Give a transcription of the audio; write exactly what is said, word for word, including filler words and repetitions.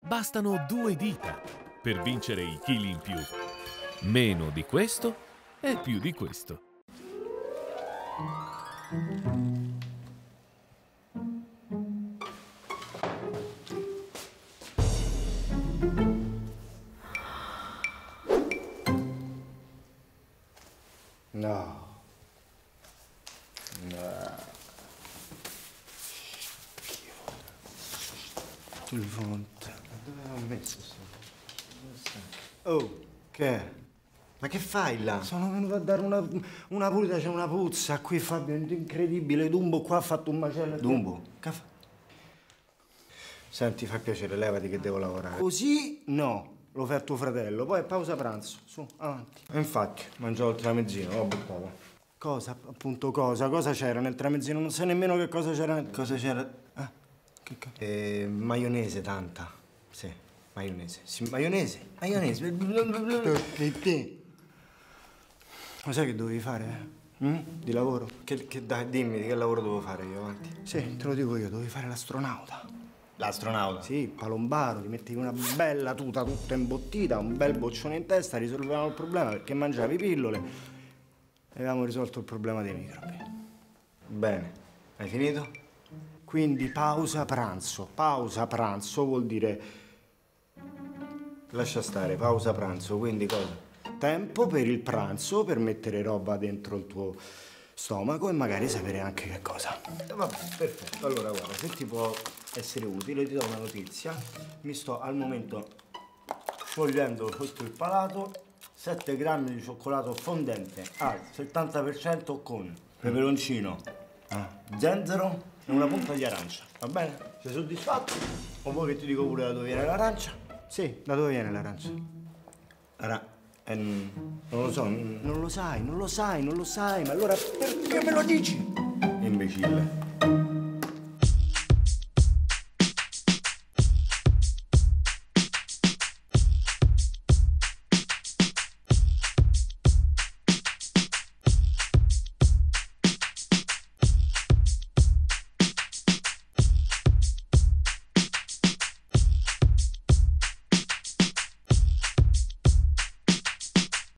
bastano due dita per vincere i chili in più. Meno di questo e più di questo. No. No. Il fonte. Dove l'ho messo? Oh, che è? Ma che fai là? Sono venuto a dare una, una pulita, c'è una puzza qui, Fabio, è incredibile. Dumbo qua ha fatto un macello. Dumbo? Che fa? Senti, fa piacere, levati che devo lavorare. Così no, lo fai a tuo fratello, poi è pausa pranzo, su, avanti. E infatti, mangiavo il tramezzino, l'ho buttato. Cosa, appunto, cosa? Cosa c'era nel tramezzino? Non sai nemmeno che cosa c'era nel... Cosa c'era? Ah, che cosa? Eh, maionese, tanta. Sì, maionese. Sì, maionese, maionese. Che Ma sai che dovevi fare? Mm? Di lavoro? Che, che dai, dimmi, che lavoro devo fare io, avanti. Sì, te lo dico io, dovevi fare l'astronauta. L'astronauta? Sì, palombaro, ti mettevi una bella tuta tutta imbottita, un bel boccione in testa, risolvevamo il problema perché mangiavi pillole e avevamo risolto il problema dei microbi. Bene, hai finito? Quindi pausa pranzo. Pausa pranzo vuol dire... Lascia stare, pausa pranzo, quindi cosa? Tempo per il pranzo, per mettere roba dentro il tuo stomaco e magari sapere anche che cosa. Vabbè, perfetto. Allora, guarda, se ti può essere utile, ti do una notizia. Mi sto al momento sciogliendo sotto il palato sette grammi di cioccolato fondente al settanta per cento con peperoncino, ah. zenzero e una punta di arancia. Va bene? Sei soddisfatto? O vuoi che ti dico pure da dove viene l'arancia? Sì, da dove viene l'arancia? Ara... Eh, non lo so, non lo sai, non lo sai, non lo sai, ma allora perché me lo dici? Imbecille.